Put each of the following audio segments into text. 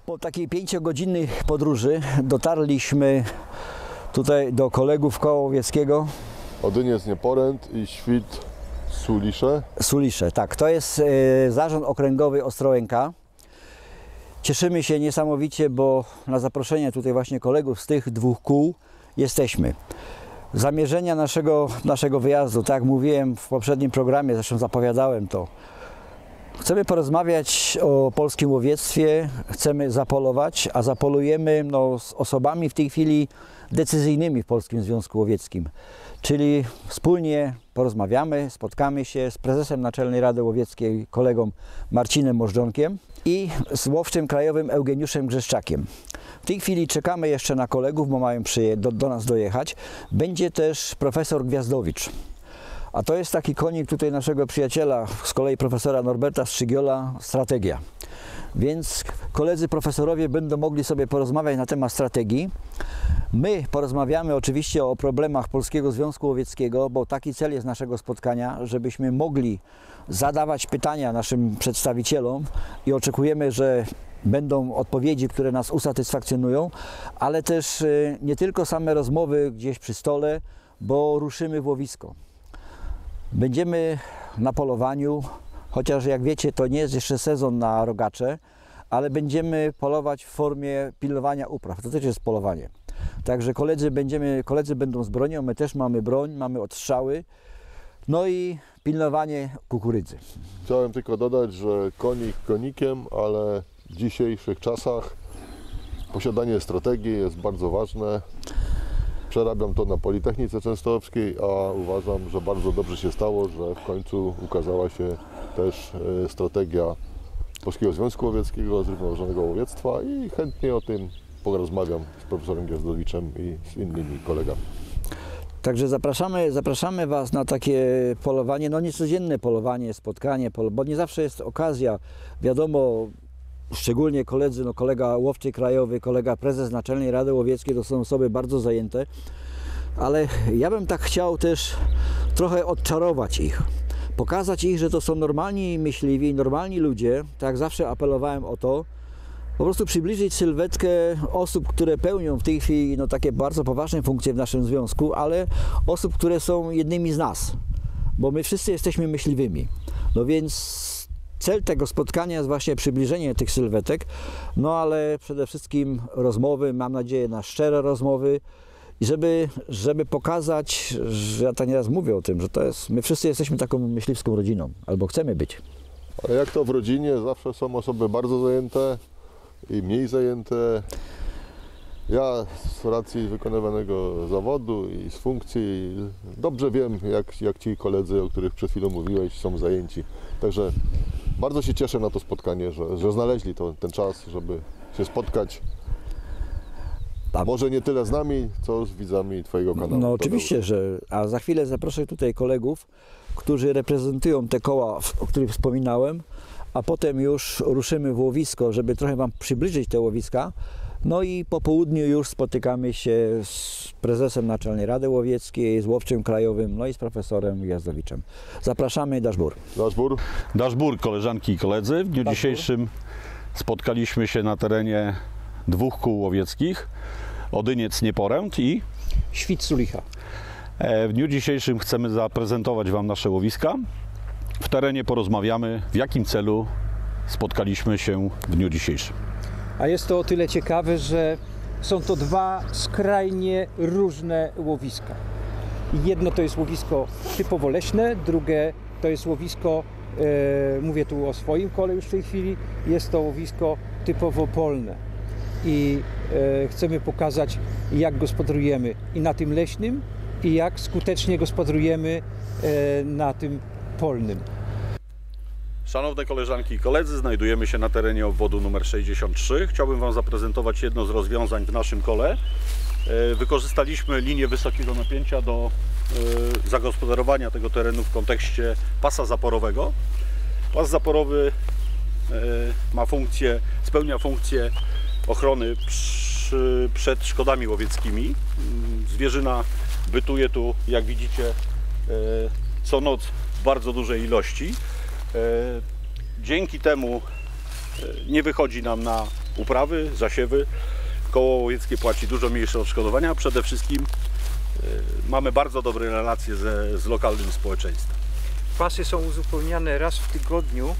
Po takiej 5-godzinnej podróży dotarliśmy tutaj do kolegów koła łowieckiego. Odyniec Nieporęt i Świt Sulisze. Sulisze, tak. To jest Zarząd Okręgowy Ostrołęka. Cieszymy się niesamowicie, bo na zaproszenie tutaj właśnie kolegów z tych dwóch kół jesteśmy. Zamierzenia naszego wyjazdu, tak jak mówiłem w poprzednim programie, zresztą zapowiadałem to. Chcemy porozmawiać o polskim łowiectwie, chcemy zapolować, a zapolujemy z osobami w tej chwili decyzyjnymi w Polskim Związku Łowieckim. Czyli wspólnie porozmawiamy, spotkamy się z prezesem Naczelnej Rady Łowieckiej, kolegą Marcinem Możdżonkiem i z łowczym krajowym Eugeniuszem Grzeszczakiem. W tej chwili czekamy jeszcze na kolegów, bo mają do nas dojechać. Będzie też profesor Gwiazdowicz. A to jest taki konik tutaj naszego przyjaciela, z kolei profesora Norberta Strzygiola, strategia. Więc koledzy profesorowie będą mogli sobie porozmawiać na temat strategii. My porozmawiamy oczywiście o problemach Polskiego Związku Łowieckiego, bo taki cel jest naszego spotkania, żebyśmy mogli zadawać pytania naszym przedstawicielom i oczekujemy, że będą odpowiedzi, które nas usatysfakcjonują, ale też nie tylko same rozmowy gdzieś przy stole, bo ruszymy w łowisko. Będziemy na polowaniu, chociaż jak wiecie, to nie jest jeszcze sezon na rogacze, ale będziemy polować w formie pilnowania upraw. To też jest polowanie. Także koledzy będą z bronią, my też mamy broń, mamy odstrzały, no i pilnowanie kukurydzy. Chciałem tylko dodać, że konik konikiem, ale w dzisiejszych czasach posiadanie strategii jest bardzo ważne. Przerabiam to na Politechnice Częstochowskiej, a uważam, że bardzo dobrze się stało, że w końcu ukazała się też strategia Polskiego Związku Łowieckiego, Zrównoważonego Łowiectwa i chętnie o tym porozmawiam z profesorem Gwiazdowiczem i z innymi kolegami. Także zapraszamy Was na takie polowanie, no niecodzienne polowanie, spotkanie, bo nie zawsze jest okazja, wiadomo, szczególnie koledzy, kolega łowczy krajowy, kolega prezes Naczelnej Rady Łowieckiej to są osoby bardzo zajęte, ale ja bym tak chciał też trochę odczarować ich, pokazać ich, że to są normalni myśliwi, normalni ludzie, tak jak zawsze apelowałem o to, po prostu przybliżyć sylwetkę osób, które pełnią w tej chwili takie bardzo poważne funkcje w naszym związku, ale osób, które są jednymi z nas, bo my wszyscy jesteśmy myśliwymi. No więc cel tego spotkania jest właśnie przybliżenie tych sylwetek, ale przede wszystkim rozmowy, mam nadzieję na szczere rozmowy i żeby pokazać, że ja tak nieraz mówię o tym, że my wszyscy jesteśmy taką myśliwską rodziną, albo chcemy być. Ale jak to w rodzinie, zawsze są osoby bardzo zajęte i mniej zajęte. Ja z racji wykonywanego zawodu i z funkcji dobrze wiem, jak ci koledzy, o których przed chwilą mówiłeś, są zajęci. Także bardzo się cieszę na to spotkanie, że znaleźli ten czas, żeby się spotkać. Może nie tyle z nami, co z widzami Twojego kanału. No oczywiście, a za chwilę zaproszę tutaj kolegów, którzy reprezentują te koła, o których wspominałem, a potem już ruszymy w łowisko, żeby trochę Wam przybliżyć te łowiska. No i po południu już spotykamy się z prezesem Naczelnej Rady Łowieckiej, z łowczym krajowym, no i z profesorem Gwiazdowiczem. Zapraszamy, Daszbur. Daszbur, koleżanki i koledzy. W dniu dzisiejszym spotkaliśmy się na terenie dwóch kół łowieckich, Odyniec Nieporęt i Świt Sulicha. W dniu dzisiejszym chcemy zaprezentować Wam nasze łowiska. W terenie porozmawiamy, w jakim celu spotkaliśmy się w dniu dzisiejszym. A jest to o tyle ciekawe, że są to dwa skrajnie różne łowiska. Jedno to jest łowisko typowo leśne, drugie to jest łowisko, mówię tu o swoim kole już w tej chwili, jest to łowisko typowo polne. I chcemy pokazać, jak gospodarujemy i na tym leśnym, i jak skutecznie gospodarujemy na tym polnym. Szanowne koleżanki i koledzy, znajdujemy się na terenie obwodu numer 63. Chciałbym Wam zaprezentować jedno z rozwiązań w naszym kole. Wykorzystaliśmy linię wysokiego napięcia do zagospodarowania tego terenu w kontekście pasa zaporowego. Pas zaporowy spełnia funkcję ochrony przed szkodami łowieckimi. Zwierzyna bytuje tu, jak widzicie, co noc w bardzo dużej ilości. Dzięki temu nie wychodzi nam na uprawy, zasiewy. Koło łowieckie płaci dużo mniejsze odszkodowania. Przede wszystkim mamy bardzo dobre relacje z lokalnym społeczeństwem. Pasy są uzupełniane raz w tygodniu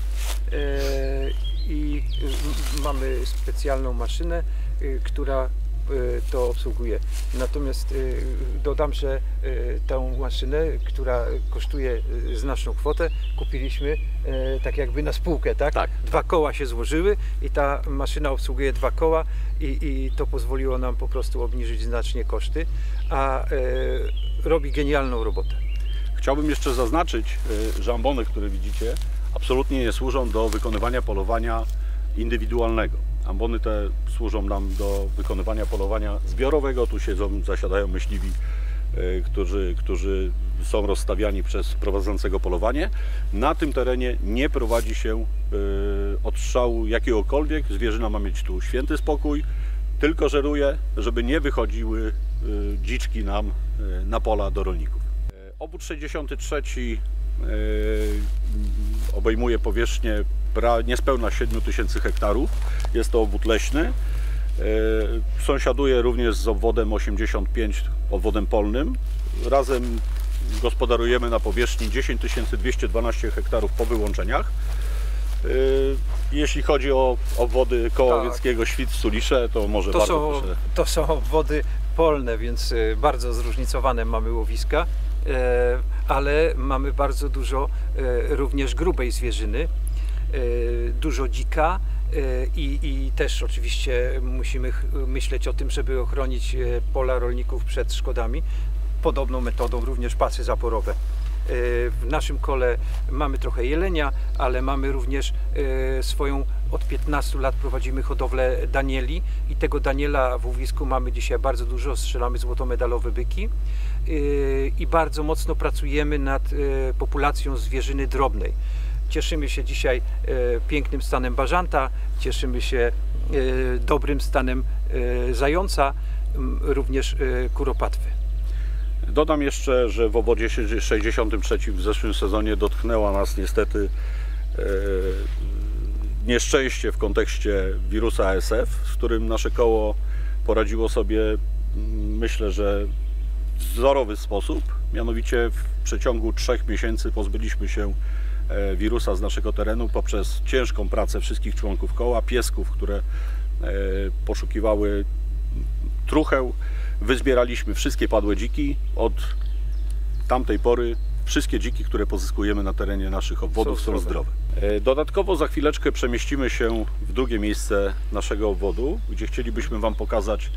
i mamy specjalną maszynę, która to obsługuje. Natomiast dodam, że tę maszynę, która kosztuje znaczną kwotę, kupiliśmy tak jakby na spółkę, tak? Tak. 2 koła się złożyły i ta maszyna obsługuje 2 koła i to pozwoliło nam po prostu obniżyć znacznie koszty, a robi genialną robotę. Chciałbym jeszcze zaznaczyć, że ambony, które widzicie, absolutnie nie służą do wykonywania polowania indywidualnego. Ambony te służą nam do wykonywania polowania zbiorowego. Tu zasiadają myśliwi, którzy są rozstawiani przez prowadzącego polowanie. Na tym terenie nie prowadzi się odstrzału jakiegokolwiek. Zwierzyna ma mieć tu święty spokój, tylko żeruje, żeby nie wychodziły dziczki nam na pola do rolników. Obwód 63 obejmuje powierzchnię niespełna 7000 hektarów. Jest to obwód leśny. Sąsiaduje również z obwodem 85, obwodem polnym. Razem gospodarujemy na powierzchni 10 212 hektarów po wyłączeniach. Jeśli chodzi o obwody koła łowieckiego Świt, Sulisze, to może bardzo proszę. To są obwody polne, więc bardzo zróżnicowane mamy łowiska, ale mamy bardzo dużo również grubej zwierzyny, dużo dzika i też oczywiście musimy myśleć o tym, żeby ochronić pola rolników przed szkodami. Podobną metodą również pasy zaporowe. W naszym kole mamy trochę jelenia, ale mamy również od 15 lat prowadzimy hodowlę danieli i tego daniela w łowisku mamy dzisiaj bardzo dużo, strzelamy złotomedalowe byki i bardzo mocno pracujemy nad populacją zwierzyny drobnej. Cieszymy się dzisiaj pięknym stanem bażanta, cieszymy się dobrym stanem zająca, również kuropatwy. Dodam jeszcze, że w obwodzie 63 w zeszłym sezonie dotknęła nas niestety nieszczęście w kontekście wirusa ASF, z którym nasze koło poradziło sobie, myślę, że w wzorowy sposób. Mianowicie w przeciągu 3 miesięcy pozbyliśmy się wirusa z naszego terenu poprzez ciężką pracę wszystkich członków koła, piesków, które poszukiwały trucheł. Wyzbieraliśmy wszystkie padłe dziki. Od tamtej pory wszystkie dziki, które pozyskujemy na terenie naszych obwodów, są zdrowe. Dodatkowo za chwileczkę przemieścimy się w drugie miejsce naszego obwodu, gdzie chcielibyśmy Wam pokazać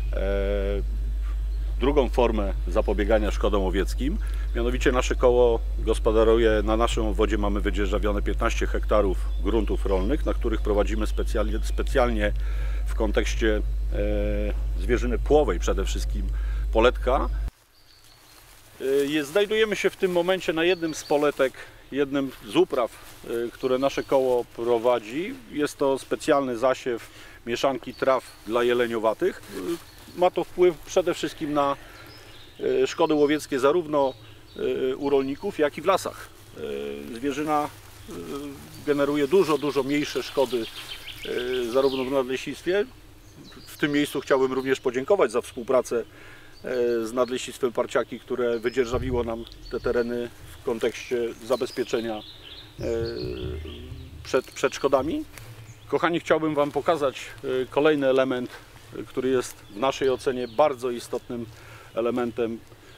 drugą formę zapobiegania szkodom łowieckim. Mianowicie nasze koło gospodaruje, na naszym obwodzie mamy wydzierżawione 15 hektarów gruntów rolnych, na których prowadzimy specjalnie w kontekście zwierzyny płowej przede wszystkim poletka. Znajdujemy się w tym momencie na jednym z poletek, jednym z upraw, które nasze koło prowadzi. Jest to specjalny zasiew mieszanki traw dla jeleniowatych. Ma to wpływ przede wszystkim na szkody łowieckie zarówno u rolników, jak i w lasach. Zwierzyna generuje dużo mniejsze szkody zarówno w nadleśnictwie. W tym miejscu chciałbym również podziękować za współpracę z Nadleśnictwem Parciaki, które wydzierżawiło nam te tereny w kontekście zabezpieczenia przed szkodami. Kochani, chciałbym Wam pokazać kolejny element, który jest w naszej ocenie bardzo istotnym elementem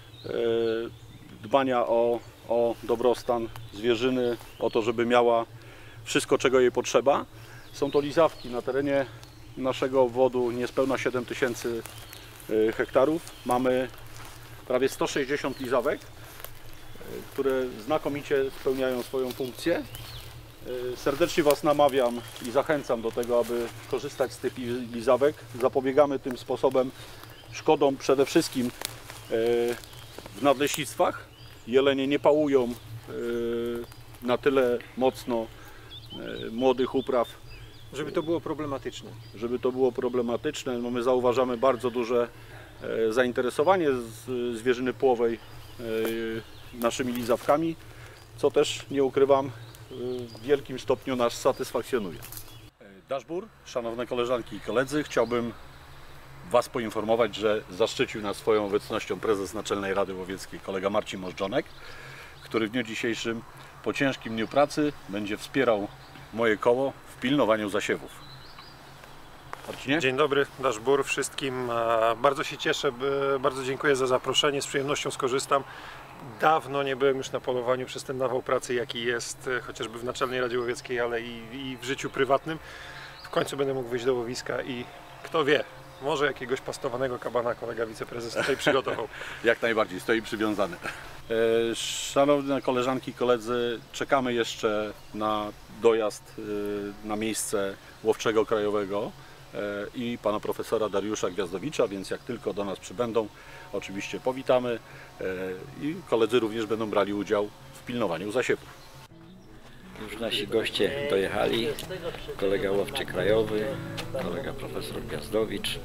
dbania o dobrostan zwierzyny, o to, żeby miała wszystko, czego jej potrzeba. Są to lizawki. Na terenie naszego obwodu niespełna 7000 hektarów. Mamy prawie 160 lizawek, które znakomicie spełniają swoją funkcję. Serdecznie Was namawiam i zachęcam do tego, aby korzystać z tych lizawek. Zapobiegamy tym sposobem szkodom przede wszystkim w nadleśnictwach. Jelenie nie pałują na tyle mocno młodych upraw, Żeby to było problematyczne. No my zauważamy bardzo duże zainteresowanie zwierzyny płowej naszymi lizawkami, co też, nie ukrywam, w wielkim stopniu nas satysfakcjonuje. Daszbur, szanowne koleżanki i koledzy, chciałbym Was poinformować, że zaszczycił nas swoją obecnością prezes Naczelnej Rady Łowieckiej, kolega Marcin Możdżonek, który w dniu dzisiejszym po ciężkim dniu pracy będzie wspierał moje koło w pilnowaniu zasiewów. Marcinie? Dzień dobry, Daszbur wszystkim. Bardzo się cieszę, bardzo dziękuję za zaproszenie, z przyjemnością skorzystam. Dawno nie byłem już na polowaniu przez ten nawał pracy, jaki jest chociażby w Naczelnej Radzie Łowieckiej, ale i w życiu prywatnym. W końcu będę mógł wyjść do łowiska i kto wie, może jakiegoś pastowanego kabana kolega wiceprezes tutaj przygotował. Jak najbardziej, stoi przywiązany. Szanowne koleżanki i koledzy, czekamy jeszcze na dojazd na miejsce Łowczego Krajowego i pana profesora Dariusza Gwiazdowicza, więc jak tylko do nas przybędą, oczywiście powitamy i koledzy również będą brali udział w pilnowaniu zasiewów. Już nasi goście dojechali, kolega Łowczy Krajowy, kolega profesor Gwiazdowicz.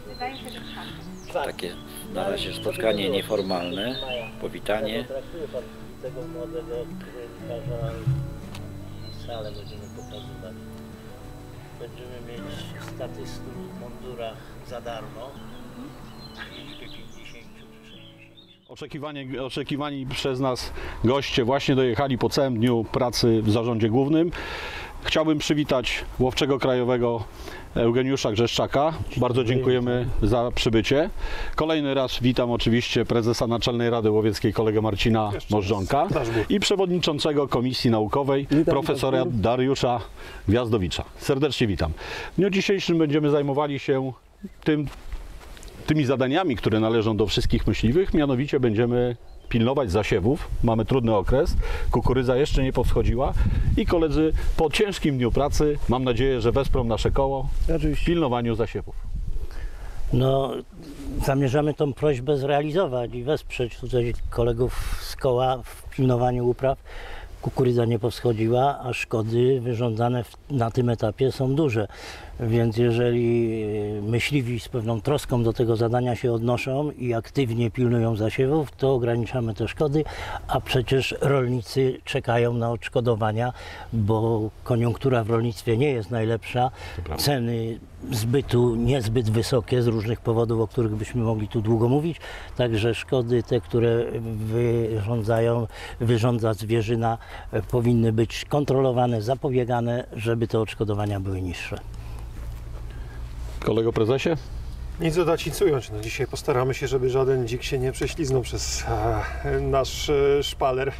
Takie na razie spotkanie nieformalne, powitanie. Tego młodego, który wykaże nam salę, będziemy pokazywać. Będziemy mieć statystów w mundurach za darmo. W liczbie 50 czy 60. Oczekiwani przez nas goście właśnie dojechali po całym dniu pracy w zarządzie głównym. Chciałbym przywitać Łowczego Krajowego Eugeniusza Grzeszczaka. Bardzo dziękujemy za przybycie. Kolejny raz witam oczywiście prezesa Naczelnej Rady Łowieckiej, kolegę Marcina Możdżonka i przewodniczącego Komisji Naukowej, profesora Dariusza Gwiazdowicza. Serdecznie witam. W dniu dzisiejszym będziemy zajmowali się tymi zadaniami, które należą do wszystkich myśliwych, mianowicie będziemy pilnować zasiewów. Mamy trudny okres, kukurydza jeszcze nie powschodziła i koledzy po ciężkim dniu pracy, mam nadzieję, że wesprą nasze koło w pilnowaniu zasiewów. No, zamierzamy tą prośbę zrealizować i wesprzeć tutaj kolegów z koła w pilnowaniu upraw. Kukurydza nie powschodziła, a szkody wyrządzane na tym etapie są duże. Więc jeżeli myśliwi z pewną troską do tego zadania się odnoszą i aktywnie pilnują zasiewów, to ograniczamy te szkody, a przecież rolnicy czekają na odszkodowania, bo koniunktura w rolnictwie nie jest najlepsza, ceny zbytu niezbyt wysokie z różnych powodów, o których byśmy mogli tu długo mówić, także szkody te, które wyrządza zwierzyna, powinny być kontrolowane, zapobiegane, żeby te odszkodowania były niższe. Kolego prezesie? Nic dodać, nic ująć. No, dzisiaj postaramy się, żeby żaden dzik się nie prześliznął przez nasz szpaler,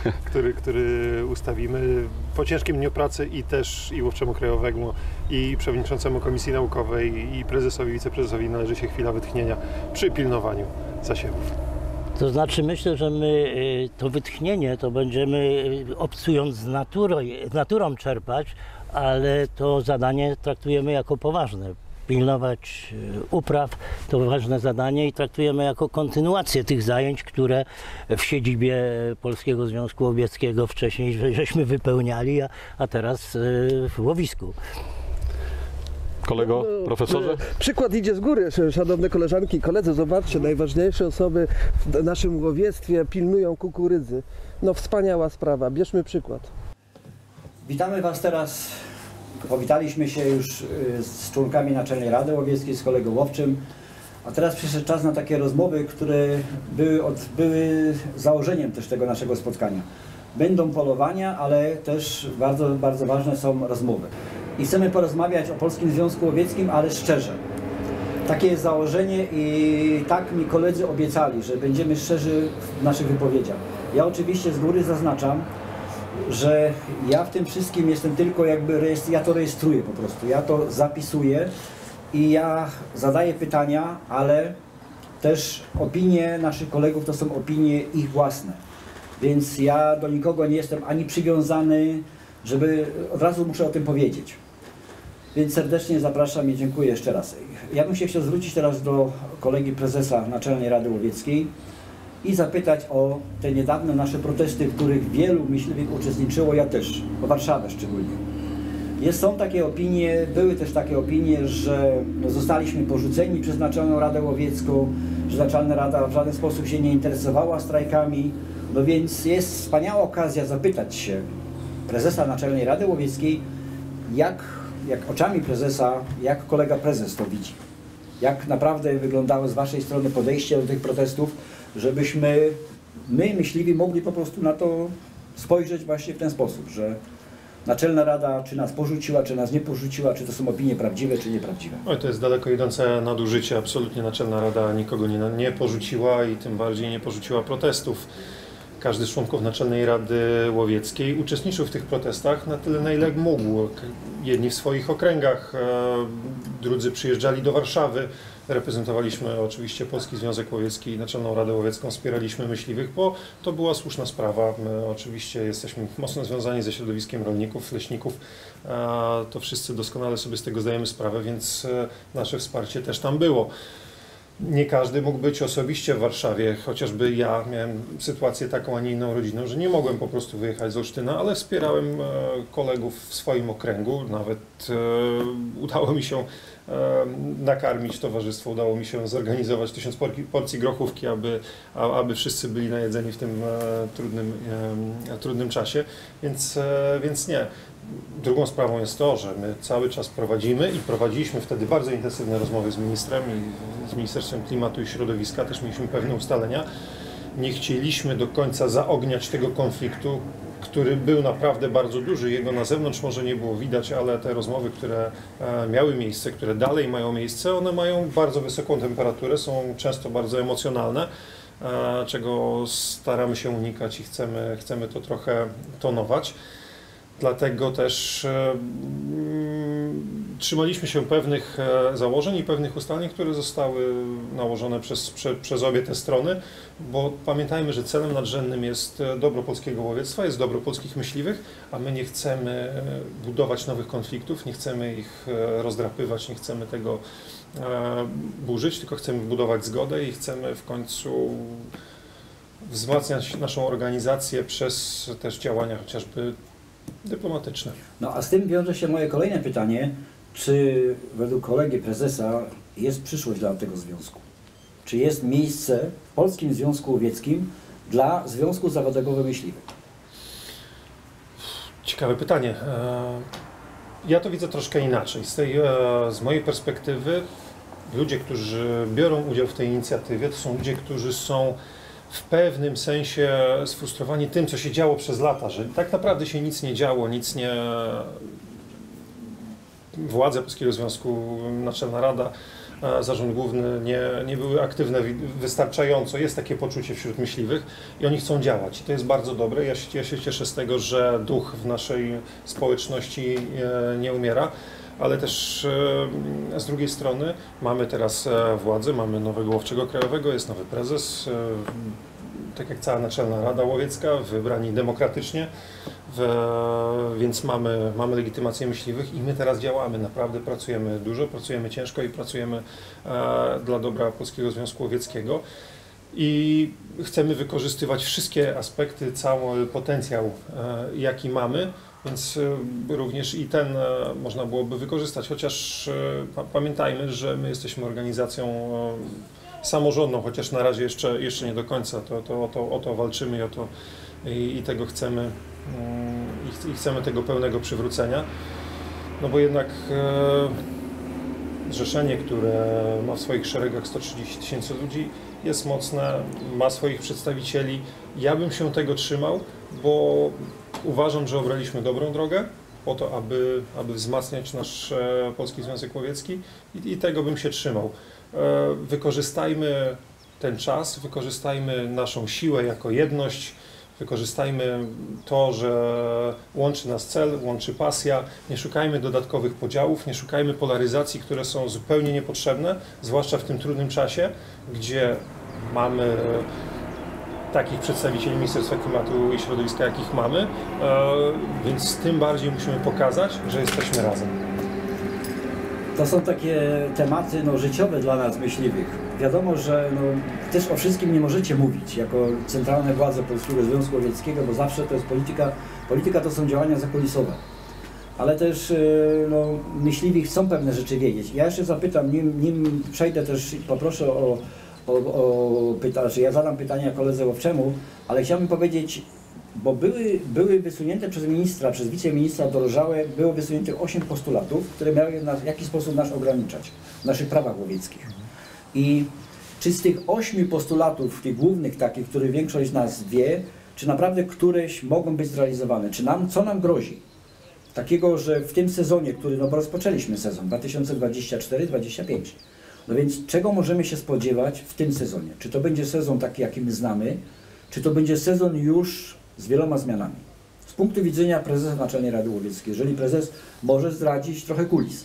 który ustawimy po ciężkim dniu pracy i też i Łowczemu Krajowemu, i przewodniczącemu Komisji Naukowej, i prezesowi, wiceprezesowi należy się chwila wytchnienia przy pilnowaniu zasiewów. To znaczy myślę, że my to wytchnienie to będziemy obcując z naturą czerpać, ale to zadanie traktujemy jako poważne. Pilnować upraw to ważne zadanie i traktujemy jako kontynuację tych zajęć, które w siedzibie Polskiego Związku Łowieckiego wcześniej żeśmy wypełniali, a teraz w łowisku. Kolego, profesorze? Przykład idzie z góry, szanowne koleżanki i koledzy. Zobaczcie, najważniejsze osoby w naszym łowiectwie pilnują kukurydzy. No wspaniała sprawa, bierzmy przykład. Witamy Was teraz. Powitaliśmy się już z członkami Naczelnej Rady Łowieckiej, z kolegą Łowczym, a teraz przyszedł czas na takie rozmowy, które były założeniem też tego naszego spotkania. Będą polowania, ale też bardzo, bardzo ważne są rozmowy. I chcemy porozmawiać o Polskim Związku Łowieckim, ale szczerze. Takie jest założenie i tak mi koledzy obiecali, że będziemy szczerzy w naszych wypowiedziach. Ja oczywiście z góry zaznaczam, że ja w tym wszystkim jestem tylko ja to rejestruję po prostu, ja to zapisuję i ja zadaję pytania, ale też opinie naszych kolegów to są opinie ich własne. Więc ja do nikogo nie jestem ani przywiązany, żeby od razu muszę o tym powiedzieć. Więc serdecznie zapraszam i dziękuję jeszcze raz. Ja bym się chciał zwrócić teraz do kolegi prezesa Naczelnej Rady Łowieckiej i zapytać o te niedawne nasze protesty, w których wielu myśliwych uczestniczyło, ja też, o Warszawę szczególnie. Są takie opinie, były też takie opinie, że zostaliśmy porzuceni przez Naczelną Radę Łowiecką, że Naczelna Rada w żaden sposób się nie interesowała strajkami. No więc jest wspaniała okazja zapytać się prezesa Naczelnej Rady Łowieckiej, jak jak oczami prezesa, jak kolega prezes to widzi. Jak naprawdę wyglądało z waszej strony podejście do tych protestów, żebyśmy my, myśliwi, mogli po prostu na to spojrzeć właśnie w ten sposób, że Naczelna Rada czy nas porzuciła, czy nas nie porzuciła, czy to są opinie prawdziwe, czy nieprawdziwe. Oj, to jest daleko idące nadużycie. Absolutnie Naczelna Rada nikogo nie porzuciła i tym bardziej nie porzuciła protestów. Każdy z członków Naczelnej Rady Łowieckiej uczestniczył w tych protestach na tyle, na ile mógł. Jedni w swoich okręgach, drudzy przyjeżdżali do Warszawy. Reprezentowaliśmy oczywiście Polski Związek Łowiecki i Naczelną Radę Łowiecką, wspieraliśmy myśliwych, bo to była słuszna sprawa. My oczywiście jesteśmy mocno związani ze środowiskiem rolników, leśników. To wszyscy doskonale sobie z tego zdajemy sprawę, więc nasze wsparcie też tam było. Nie każdy mógł być osobiście w Warszawie, chociażby ja miałem sytuację taką, a nie inną rodziną, że nie mogłem po prostu wyjechać z Olsztyna, ale wspierałem kolegów w swoim okręgu. Nawet udało mi się nakarmić towarzystwo, udało mi się zorganizować 1000 porcji grochówki, aby wszyscy byli najedzeni w tym trudnym czasie, więc nie. Drugą sprawą jest to, że my cały czas prowadzimy i prowadziliśmy wtedy bardzo intensywne rozmowy z ministrem i z Ministerstwem Klimatu i Środowiska, też mieliśmy pewne ustalenia. Nie chcieliśmy do końca zaogniać tego konfliktu, który był naprawdę bardzo duży. Jego na zewnątrz może nie było widać, ale te rozmowy, które miały miejsce, które dalej mają miejsce, one mają bardzo wysoką temperaturę, są często bardzo emocjonalne, czego staramy się unikać i chcemy to trochę tonować. Dlatego też trzymaliśmy się pewnych założeń i pewnych ustaleń, które zostały nałożone przez obie te strony, bo pamiętajmy, że celem nadrzędnym jest dobro polskiego łowiectwa, jest dobro polskich myśliwych, a my nie chcemy budować nowych konfliktów, nie chcemy ich rozdrapywać, nie chcemy tego burzyć, tylko chcemy budować zgodę i chcemy w końcu wzmacniać naszą organizację przez też działania chociażby dyplomatyczne. No a z tym wiąże się moje kolejne pytanie, czy według kolegi prezesa jest przyszłość dla tego związku? Czy jest miejsce w Polskim Związku Łowieckim dla Związku Zawodowego Myśliwych? Ciekawe pytanie. Ja to widzę troszkę inaczej. Z mojej perspektywy ludzie, którzy biorą udział w tej inicjatywie, to są ludzie, którzy są w pewnym sensie sfrustrowani tym, co się działo przez lata, że tak naprawdę się nic nie działo, władze Polskiego Związku, Naczelna Rada, Zarząd Główny nie były aktywne wystarczająco. Jest takie poczucie wśród myśliwych i oni chcą działać. I to jest bardzo dobre. Ja się cieszę z tego, że duch w naszej społeczności nie umiera. Ale też z drugiej strony mamy teraz władzę, mamy nowego łowczego krajowego, jest nowy prezes, tak jak cała Naczelna Rada Łowiecka, wybrani demokratycznie, więc mamy legitymację myśliwych i my teraz działamy, naprawdę pracujemy dużo, pracujemy ciężko i pracujemy dla dobra Polskiego Związku Łowieckiego. I chcemy wykorzystywać wszystkie aspekty, cały potencjał, jaki mamy, więc również i ten można byłoby wykorzystać, chociaż pamiętajmy, że my jesteśmy organizacją samorządną, chociaż na razie jeszcze nie do końca, o to walczymy i tego chcemy i chcemy tego pełnego przywrócenia, no bo jednak zrzeszenie, które ma w swoich szeregach 130 000 ludzi, jest mocne, ma swoich przedstawicieli. Ja bym się tego trzymał, bo uważam, że obraliśmy dobrą drogę po to, aby wzmacniać nasz Polski Związek Łowiecki i tego bym się trzymał. Wykorzystajmy ten czas, wykorzystajmy naszą siłę jako jedność, wykorzystajmy to, że łączy nas cel, łączy pasja, nie szukajmy dodatkowych podziałów, nie szukajmy polaryzacji, które są zupełnie niepotrzebne, zwłaszcza w tym trudnym czasie, gdzie mamy takich przedstawicieli Ministerstwa Klimatu i Środowiska, jakich mamy, więc tym bardziej musimy pokazać, że jesteśmy razem. To są takie tematy życiowe dla nas myśliwych. Wiadomo, że też o wszystkim nie możecie mówić jako centralne władze Polskiego Związku Łowieckiego, bo zawsze to jest polityka. Polityka to są działania zakulisowe. Ale też myśliwi chcą pewne rzeczy wiedzieć. Ja jeszcze zapytam, nim przejdę też, poproszę o pytanie, ja zadam pytanie koledze Łowczemu, ale chciałbym powiedzieć, bo były wysunięte przez ministra, przez wiceministra Dorożałę, było wysuniętych 8 postulatów, które miały w jakiś sposób nas ograniczać w naszych prawach łowieckich. I czy z tych 8 postulatów, tych głównych takich, które większość z nas wie, czy naprawdę któreś mogą być zrealizowane? Co nam grozi? Takiego, że w tym sezonie, który bo rozpoczęliśmy sezon 2024-2025, no więc czego możemy się spodziewać w tym sezonie? Czy to będzie sezon taki, jaki my znamy, czy to będzie sezon już z wieloma zmianami? Z punktu widzenia prezesa Naczelnej Rady Łowieckiej, jeżeli prezes może zdradzić trochę kulis.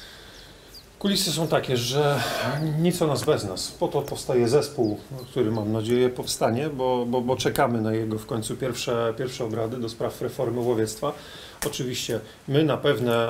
Kulisy są takie, że nic o nas bez nas. Po to powstaje zespół, który mam nadzieję powstanie, bo czekamy na jego w końcu pierwsze obrady do spraw reformy łowiectwa. Oczywiście my na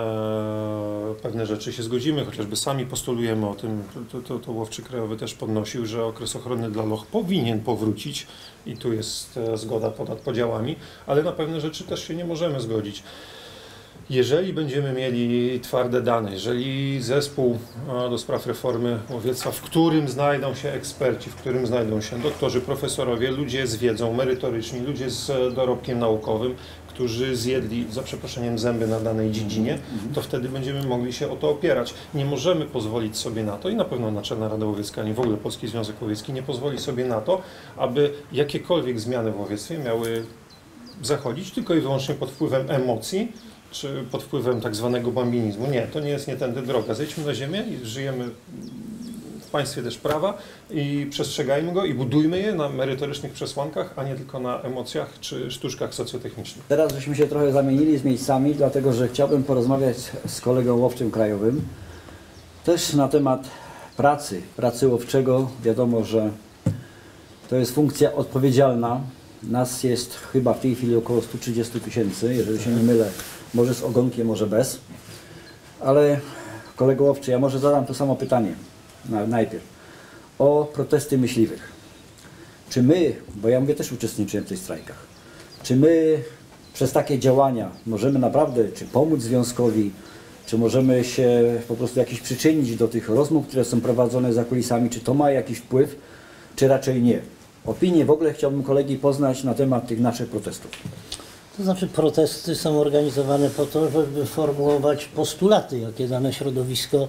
pewne rzeczy się zgodzimy, chociażby sami postulujemy o tym, to Łowczy Krajowy też podnosił, że okres ochronny dla loch powinien powrócić i tu jest zgoda ponad podziałami, ale na pewne rzeczy też się nie możemy zgodzić. Jeżeli będziemy mieli twarde dane, jeżeli zespół do spraw reformy łowiectwa, w którym znajdą się eksperci, w którym znajdą się doktorzy, profesorowie, ludzie z wiedzą merytoryczni, ludzie z dorobkiem naukowym, którzy zjedli, za przeproszeniem, zęby na danej dziedzinie, to wtedy będziemy mogli się o to opierać. Nie możemy pozwolić sobie na to i na pewno Naczelna Rada Łowiecka, ani w ogóle Polski Związek Łowiecki nie pozwoli sobie na to, aby jakiekolwiek zmiany w łowiectwie miały zachodzić tylko i wyłącznie pod wpływem emocji, czy pod wpływem tak zwanego bambinizmu. Nie, to nie jest nie tędy droga. Zejdźmy na ziemię i żyjemy w państwie też prawa i przestrzegajmy go i budujmy je na merytorycznych przesłankach, a nie tylko na emocjach czy sztuczkach socjotechnicznych. Teraz żeśmy się trochę zamienili z miejscami, dlatego że chciałbym porozmawiać z kolegą łowczym krajowym też na temat pracy łowczego. Wiadomo, że to jest funkcja odpowiedzialna. Nas jest chyba w tej chwili około 130 000, jeżeli się nie mylę, może z ogonkiem, może bez. Ale kolego łowczy, ja może zadam to samo pytanie najpierw. O protesty myśliwych. Czy my, bo ja mówię, też uczestniczyłem w tych strajkach, czy my przez takie działania możemy naprawdę, czy pomóc związkowi, czy możemy się po prostu jakiś przyczynić do tych rozmów, które są prowadzone za kulisami, czy to ma jakiś wpływ, czy raczej nie? Opinię w ogóle chciałbym kolegi poznać na temat tych naszych protestów. To znaczy protesty są organizowane po to, żeby formułować postulaty, jakie dane środowisko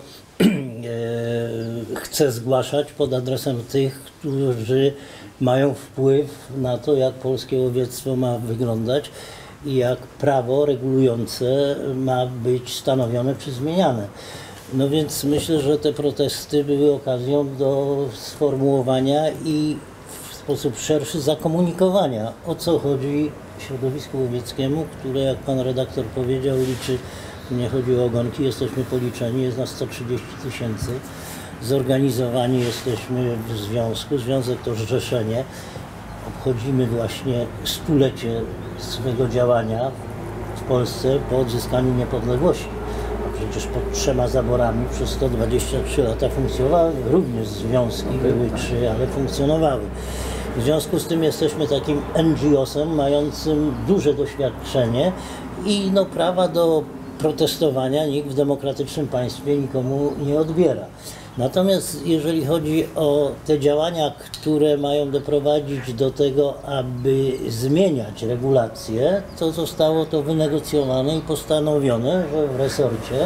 chce zgłaszać pod adresem tych, którzy mają wpływ na to, jak polskie łowiectwo ma wyglądać i jak prawo regulujące ma być stanowione czy zmieniane. No więc myślę, że te protesty były okazją do sformułowania i w sposób szerszy zakomunikowania, o co chodzi środowisku łowieckiemu, które, jak pan redaktor powiedział, liczy, nie chodzi o ogonki, jesteśmy policzeni, jest nas 130 000. Zorganizowani jesteśmy w związku, związek to zrzeszenie. Obchodzimy właśnie 100-lecie swego działania w Polsce po odzyskaniu niepodległości. Przecież pod 3 zaborami przez 123 lata funkcjonowały również związki, były 3, ale funkcjonowały. W związku z tym jesteśmy takim NGO-sem mającym duże doświadczenie i prawa do protestowania nikt w demokratycznym państwie nikomu nie odbiera. Natomiast jeżeli chodzi o te działania, które mają doprowadzić do tego, aby zmieniać regulacje, to zostało to wynegocjowane i postanowione, że w resorcie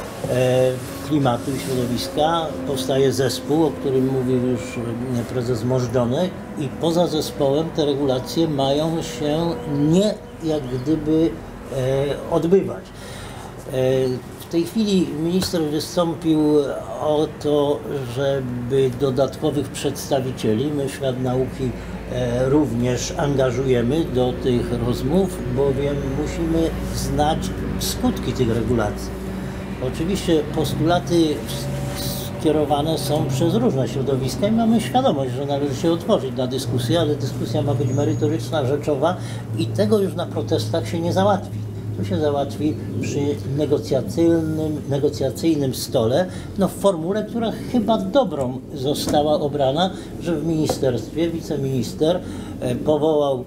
klimatu i środowiska powstaje zespół, o którym mówił już prezes Możdżonek, i poza zespołem te regulacje mają się nie jak gdyby odbywać. W tej chwili minister wystąpił o to, żeby dodatkowych przedstawicieli, my Świat Nauki również angażujemy do tych rozmów, bowiem musimy znać skutki tych regulacji. Oczywiście postulaty skierowane są przez różne środowiska i mamy świadomość, że należy się otworzyć na dyskusję, ale dyskusja ma być merytoryczna, rzeczowa i tego już na protestach się nie załatwi. To się załatwi przy negocjacyjnym stole, w formule, która chyba dobrą została obrana, że w ministerstwie wiceminister powołał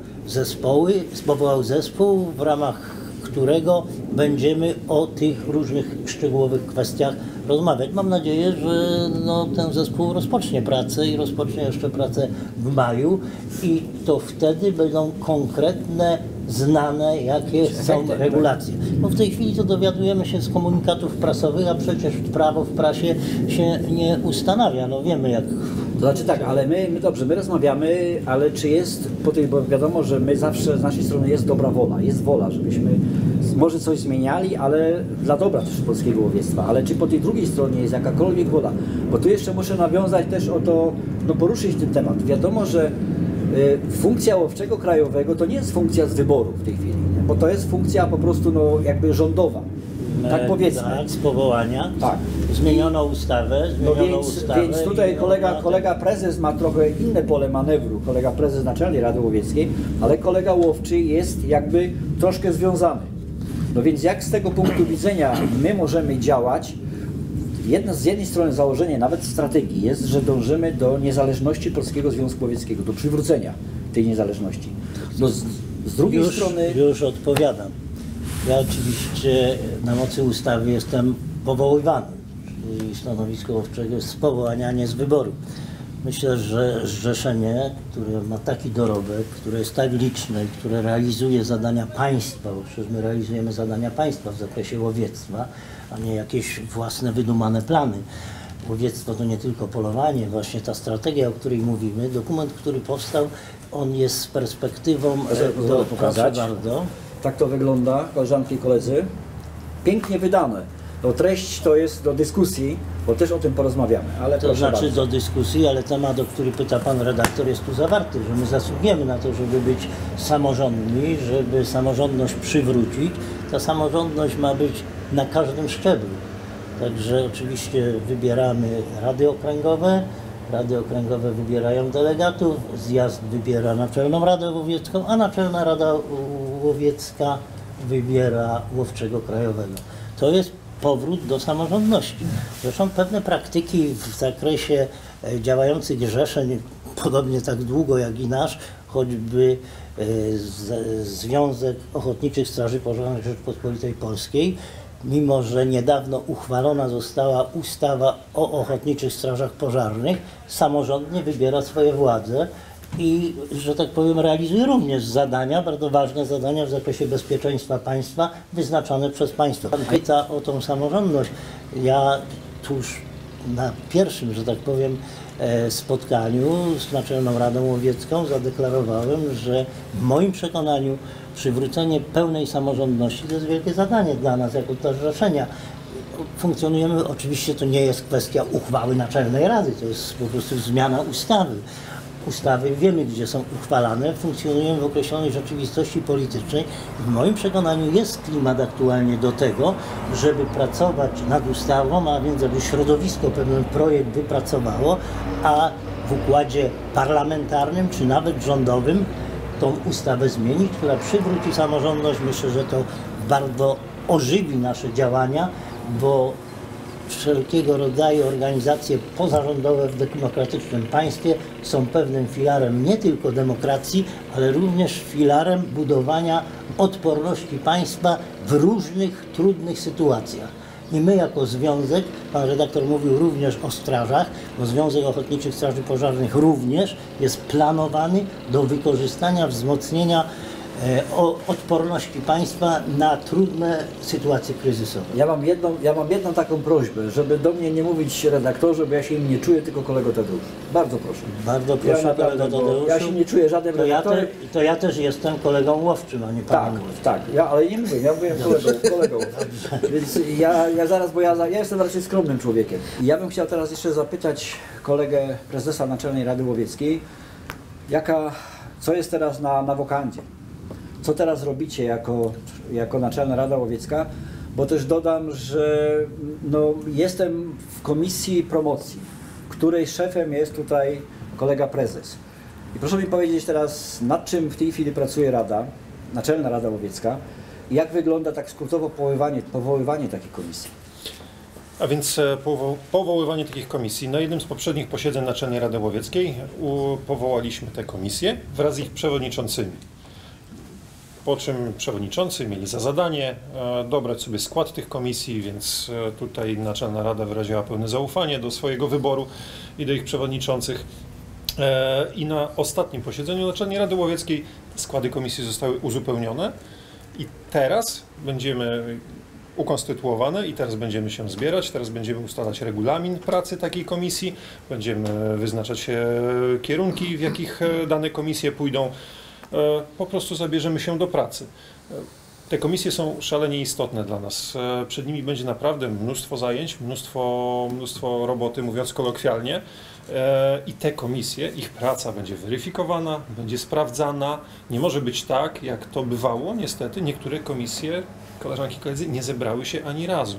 zespół, w ramach którego będziemy o tych różnych szczegółowych kwestiach rozmawiać. Mam nadzieję, że ten zespół rozpocznie pracę i rozpocznie jeszcze pracę w maju i to wtedy będą konkretne znane, jakie są regulacje. Bo w tej chwili to dowiadujemy się z komunikatów prasowych, a przecież prawo w prasie się nie ustanawia. No wiemy jak. To znaczy tak, ale my rozmawiamy, ale czy jest, bo wiadomo, że my zawsze z naszej strony jest dobra wola, jest wola, żebyśmy może coś zmieniali, ale dla dobra też polskiego łowiectwa, ale czy po tej drugiej stronie jest jakakolwiek wola? Bo tu jeszcze muszę nawiązać też o to, no poruszyć ten temat. Wiadomo, że funkcja łowczego krajowego to nie jest funkcja z wyboru w tej chwili, nie? Bo to jest funkcja po prostu no, jakby rządowa. Tak powiedzmy. Tak, z powołania. Tak. Zmieniono ustawę. No więc tutaj kolega prezes ma trochę inne pole manewru, kolega prezes Naczelnej Rady Łowieckiej, ale kolega łowczy jest jakby troszkę związany. No więc jak z tego punktu widzenia my możemy działać? Z jednej strony założenie nawet strategii jest, że dążymy do niezależności Polskiego Związku Łowieckiego, do przywrócenia tej niezależności. No z drugiej strony... Już odpowiadam. Ja oczywiście na mocy ustawy jestem powoływany, czyli stanowisko łowczego jest z powołania, a nie z wyboru. Myślę, że zrzeszenie, które ma taki dorobek, które jest tak liczne, które realizuje zadania państwa, bo przecież my realizujemy zadania państwa w zakresie łowiectwa, a nie jakieś własne wydumane plany. Łowiectwo to nie tylko polowanie, właśnie ta strategia, o której mówimy, dokument, który powstał, on jest z perspektywą... Proszę bardzo. Tak to wygląda, koleżanki i koledzy. Pięknie wydane. No treść to jest do dyskusji, bo też o tym porozmawiamy. Ale to znaczy bardzo. Do dyskusji, ale temat, o który pyta pan redaktor, jest tu zawarty, że my zasługujemy na to, żeby być samorządni, żeby samorządność przywrócić. Ta samorządność ma być na każdym szczeblu. Także oczywiście wybieramy rady okręgowe wybierają delegatów, zjazd wybiera Naczelną Radę Łowiecką, a Naczelna Rada Łowiecka wybiera łowczego krajowego. To jest powrót do samorządności. Zresztą pewne praktyki w zakresie działających zrzeszeń, podobnie tak długo jak i nasz, choćby Związek Ochotniczych Straży Pożarnych Rzeczypospolitej Polskiej, mimo że niedawno uchwalona została ustawa o ochotniczych strażach pożarnych, samorządnie wybiera swoje władze i, że tak powiem, realizuje również zadania, bardzo ważne zadania w zakresie bezpieczeństwa państwa wyznaczone przez państwo. Pan pyta o tą samorządność. Ja tuż na pierwszym, że tak powiem, spotkaniu z Naczelną Radą Łowiecką zadeklarowałem, że w moim przekonaniu przywrócenie pełnej samorządności to jest wielkie zadanie dla nas jako zrzeszenia. Funkcjonujemy, oczywiście to nie jest kwestia uchwały Naczelnej Rady, to jest po prostu zmiana ustawy. Ustawy wiemy, gdzie są uchwalane, funkcjonujemy w określonej rzeczywistości politycznej. W moim przekonaniu jest klimat aktualnie do tego, żeby pracować nad ustawą, a więc aby środowisko pewien projekt wypracowało, a w układzie parlamentarnym czy nawet rządowym tą ustawę zmienić, która przywróci samorządność. Myślę, że to bardzo ożywi nasze działania, bo wszelkiego rodzaju organizacje pozarządowe w demokratycznym państwie są pewnym filarem nie tylko demokracji, ale również filarem budowania odporności państwa w różnych trudnych sytuacjach. I my jako związek, pan redaktor mówił również o strażach, bo Związek Ochotniczych Straży Pożarnych również jest planowany do wykorzystania, wzmocnienia odporności państwa na trudne sytuacje kryzysowe. Ja mam jedną taką prośbę, żeby do mnie nie mówić redaktorze, bo ja się im nie czuję, tylko kolego Tadeusz. Bardzo proszę. Bardzo proszę, kolego Tadeuszu. Ja się nie czuję żadnym redaktorem. To ja też jestem kolegą łowczym, a nie panem. Tak, ale nie mówię, ja mówię kolegą. Więc ja zaraz, bo ja jestem raczej skromnym człowiekiem. Ja bym chciał teraz jeszcze zapytać kolegę prezesa Naczelnej Rady Łowieckiej, co jest teraz na wokandzie? Co teraz robicie jako Naczelna Rada Łowiecka? Bo też dodam, że jestem w komisji promocji, której szefem jest tutaj kolega prezes. I proszę mi powiedzieć teraz, nad czym w tej chwili pracuje Rada, Naczelna Rada Łowiecka i jak wygląda tak skrótowo powoływanie takiej komisji? A więc powoływanie takich komisji. Na jednym z poprzednich posiedzeń Naczelnej Rady Łowieckiej powołaliśmy tę komisję wraz z ich przewodniczącymi. Po czym przewodniczący mieli za zadanie dobrać sobie skład tych komisji, więc tutaj Naczelna Rada wyraziła pełne zaufanie do swojego wyboru i do ich przewodniczących. I na ostatnim posiedzeniu Naczelnej Rady Łowieckiej składy komisji zostały uzupełnione i teraz będziemy ukonstytuowane i teraz będziemy się zbierać, teraz będziemy ustalać regulamin pracy takiej komisji, będziemy wyznaczać kierunki, w jakich dane komisje pójdą. Po prostu zabierzemy się do pracy. Te komisje są szalenie istotne dla nas. Przed nimi będzie naprawdę mnóstwo zajęć, mnóstwo roboty, mówiąc kolokwialnie. I te komisje, ich praca będzie weryfikowana, będzie sprawdzana. Nie może być tak, jak to bywało. Niestety niektóre komisje, koleżanki i koledzy, nie zebrały się ani razu.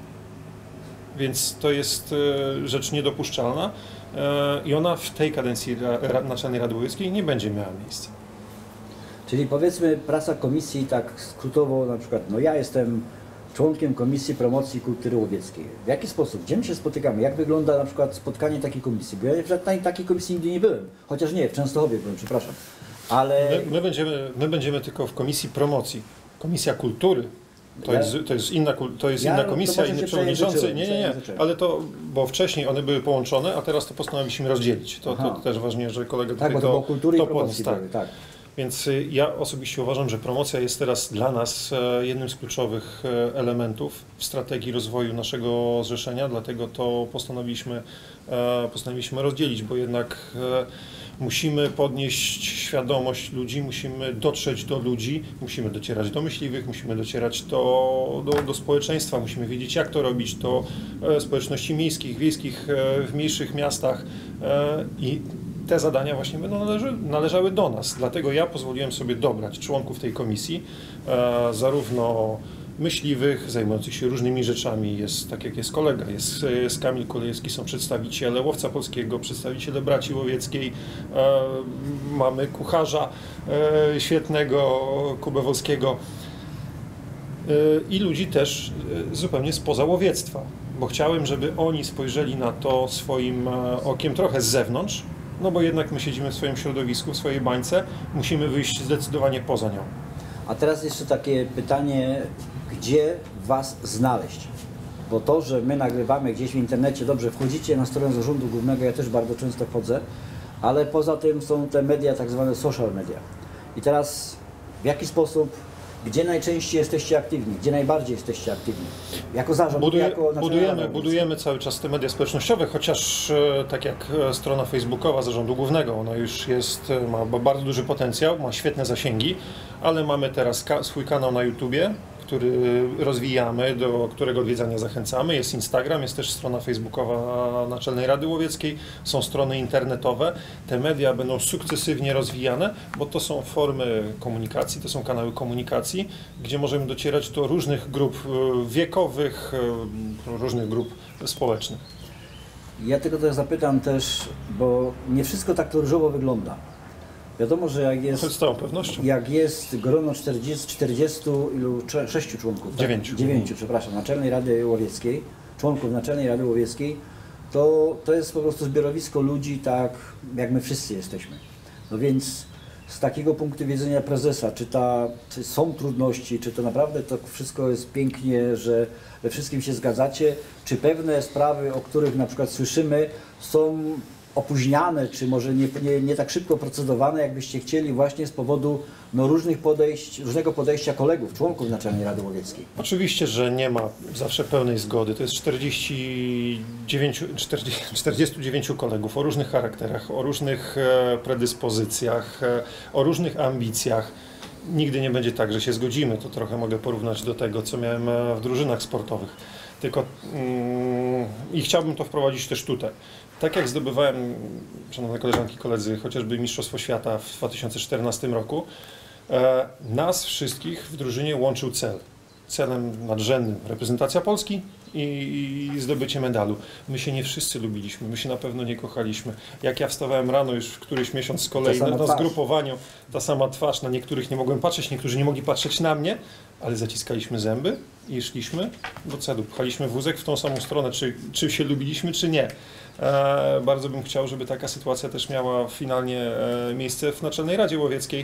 Więc to jest rzecz niedopuszczalna i ona w tej kadencji Naczelnej Rady Łowieckiej nie będzie miała miejsca. Czyli powiedzmy praca komisji tak skrótowo, na przykład no ja jestem członkiem Komisji Promocji Kultury Łowieckiej. W jaki sposób? Gdzie my się spotykamy? Jak wygląda na przykład spotkanie takiej komisji? Bo ja na takiej komisji nigdy nie byłem. Chociaż nie, w Częstochowie byłem, przepraszam. Ale... My będziemy tylko w Komisji Promocji. Komisja Kultury to jest inna komisja, inny przewodniczący. Nie. Ale to, bo wcześniej one były połączone, a teraz to postanowiliśmy rozdzielić. To też ważne, że kolega tutaj tak, bo kultury i promocji tak. Więc ja osobiście uważam, że promocja jest teraz dla nas jednym z kluczowych elementów w strategii rozwoju naszego zrzeszenia, dlatego to postanowiliśmy rozdzielić, bo jednak musimy podnieść świadomość ludzi, musimy dotrzeć do ludzi, musimy docierać do myśliwych, musimy docierać do społeczeństwa, musimy wiedzieć, jak to robić, do społeczności miejskich, wiejskich, w mniejszych miastach i te zadania właśnie będą należały do nas. Dlatego ja pozwoliłem sobie dobrać członków tej komisji, zarówno myśliwych, zajmujących się różnymi rzeczami, jest tak jak jest kolega, jest Kamil Kolejewski, są przedstawiciele Łowca Polskiego, przedstawiciele Braci Łowieckiej, mamy kucharza świetnego, Kubę Wolskiego i ludzi też zupełnie spoza łowiectwa, bo chciałem, żeby oni spojrzeli na to swoim okiem trochę z zewnątrz, no bo jednak my siedzimy w swoim środowisku, w swojej bańce, musimy wyjść zdecydowanie poza nią. A teraz jeszcze takie pytanie, gdzie Was znaleźć? Bo to, że my nagrywamy gdzieś w internecie, dobrze, wchodzicie na stronę Zarządu Głównego, ja też bardzo często wchodzę, ale poza tym są te media, tak zwane social media. I teraz w jaki sposób, gdzie najczęściej jesteście aktywni, gdzie najbardziej jesteście aktywni? Jako zarząd, budujemy cały czas te media społecznościowe, chociaż tak jak strona facebookowa Zarządu Głównego, ona już ma bardzo duży potencjał, ma świetne zasięgi, ale mamy teraz swój kanał na YouTubie, który rozwijamy, do którego odwiedzania zachęcamy. Jest Instagram, jest też strona facebookowa Naczelnej Rady Łowieckiej, są strony internetowe. Te media będą sukcesywnie rozwijane, bo to są formy komunikacji, to są kanały komunikacji, gdzie możemy docierać do różnych grup wiekowych, różnych grup społecznych. Ja tylko też zapytam też, bo nie wszystko tak to różowo wygląda. Wiadomo, że z całą pewnością. Jak jest grono 46 członków, 9, przepraszam, Naczelnej Rady Łowieckiej, członków Naczelnej Rady Łowieckiej, to jest po prostu zbiorowisko ludzi, tak jak my wszyscy jesteśmy. No więc z takiego punktu widzenia prezesa, czy są trudności, czy to naprawdę to wszystko jest pięknie, że we wszystkim się zgadzacie, czy pewne sprawy, o których na przykład słyszymy, są opóźniane, czy może nie tak szybko procedowane, jakbyście chcieli, właśnie z powodu różnego podejścia kolegów, członków Naczelnej Rady Łowieckiej? Oczywiście, że nie ma zawsze pełnej zgody. To jest 49 kolegów o różnych charakterach, o różnych predyspozycjach, o różnych ambicjach. Nigdy nie będzie tak, że się zgodzimy. To trochę mogę porównać do tego, co miałem w drużynach sportowych. I chciałbym to wprowadzić też tutaj. Tak jak zdobywałem, szanowne koleżanki i koledzy, chociażby Mistrzostwo Świata w 2014 roku, nas wszystkich w drużynie łączył cel. Celem nadrzędnym reprezentacja Polski i zdobycie medalu. My się nie wszyscy lubiliśmy, my się na pewno nie kochaliśmy. Jak ja wstawałem rano już w któryś miesiąc z kolei na zgrupowaniu, ta sama twarz, na niektórych nie mogłem patrzeć, niektórzy nie mogli patrzeć na mnie, ale zaciskaliśmy zęby i szliśmy do celu. Pchaliśmy wózek w tą samą stronę, czy się lubiliśmy, czy nie. Bardzo bym chciał, żeby taka sytuacja też miała finalnie miejsce w Naczelnej Radzie Łowieckiej.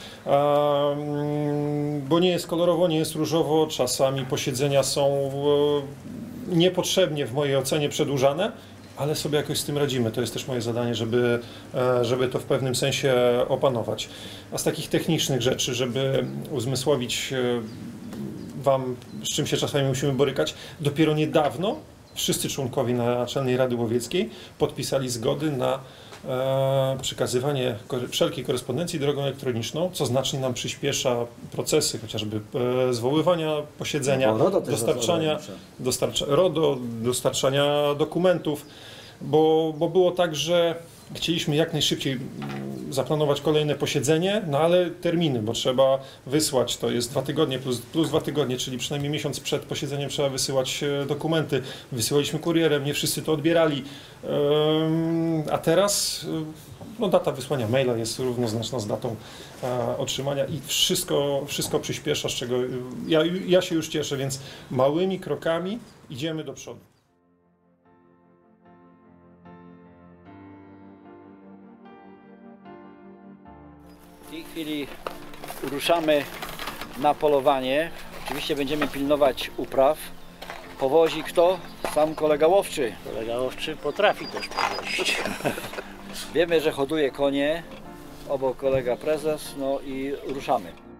Bo nie jest kolorowo, nie jest różowo, czasami posiedzenia są niepotrzebnie w mojej ocenie przedłużane, ale sobie jakoś z tym radzimy. To jest też moje zadanie, żeby to w pewnym sensie opanować. A z takich technicznych rzeczy, żeby uzmysłowić Wam, z czym się czasami musimy borykać, dopiero niedawno wszyscy członkowie Naczelnej Rady Łowieckiej podpisali zgody na przekazywanie wszelkiej korespondencji drogą elektroniczną, co znacznie nam przyspiesza procesy, chociażby zwoływania posiedzenia, dostarczania dokumentów, bo było tak, że chcieliśmy jak najszybciej zaplanować kolejne posiedzenie, no ale terminy, bo trzeba wysłać, to jest 2 tygodnie plus 2 tygodnie, czyli przynajmniej miesiąc przed posiedzeniem trzeba wysyłać dokumenty. Wysyłaliśmy kurierem, nie wszyscy to odbierali, a teraz no, data wysłania maila jest równoznaczna z datą otrzymania i wszystko przyspiesza, z czego ja się już cieszę, więc małymi krokami idziemy do przodu. W tej chwili ruszamy na polowanie. Oczywiście będziemy pilnować upraw. Powozi kto? Sam kolega łowczy. Kolega łowczy potrafi też powozić. Wiemy, że hoduje konie, obok kolega prezes, no i ruszamy.